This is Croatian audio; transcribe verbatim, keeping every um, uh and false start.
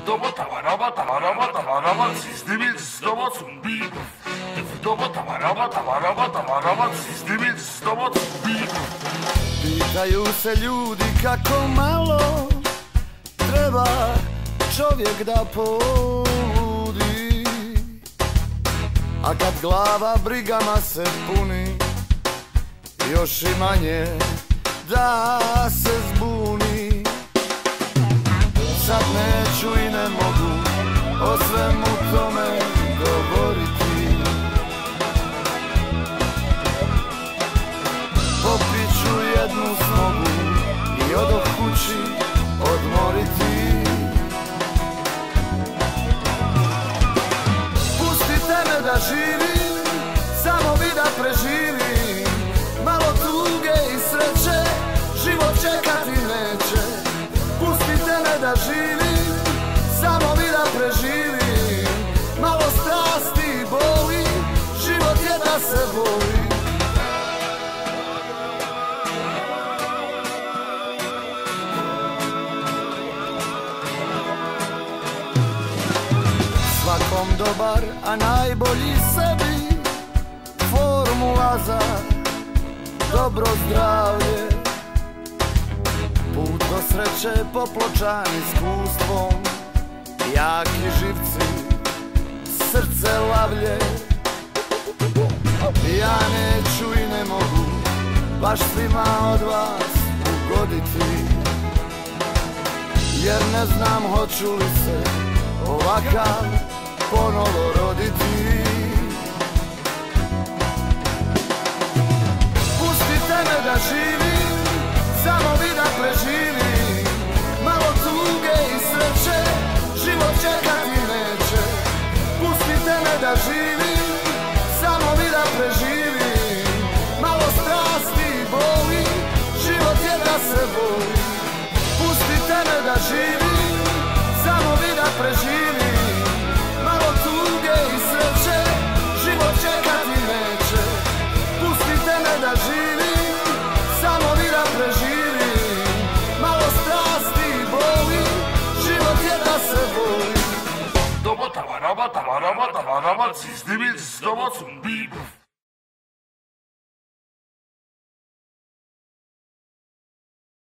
Dobo tavaraba tavaraba tavaraba sizdimiz dobo cumbi. Dobo tavaraba tavaraba tavaraba sizdimiz dobo cumbi. Pitaju se ljudi kako malo treba čovjek da poludi, a kad glava brigama se puni, još i manje da se zbuni. Sad neću i ne mogu o svemu tome govoriti. Popit ću jednu smogu i odoh kući odmoriti. Pustite me da živim, samo vi da preživim. Malo tuge i sreće, život čekati neće. Pustite me da živim, samo vi da preživim. Malo strasti i boli, život je da se voli. Svakom dobar, a najbolji sebi, formula za dobro zdravlje. Put do sreće popločan iskustvom, jaki živci, srce lavlje. Ja neću i ne mogu baš svima od vas ugoditi, jer ne znam hoću li se ovakav ponovo roditi. Pustite me da živim, samo vi da preživim. Malo tuge i sreće, život čekati neće. Pustite me da živim, samo vi da preživim. Malo strasti i boli, život je da se voli. Pustite me da živim, samo vi da preživim. Malo tuge i sreće, život čekati neće. Pustite me da živim, samo vi da preživim. Malo strasti i boli, život je da se voli. Dobo tavaraba tavaraba tavaraba sizdimiz dobo cumbi.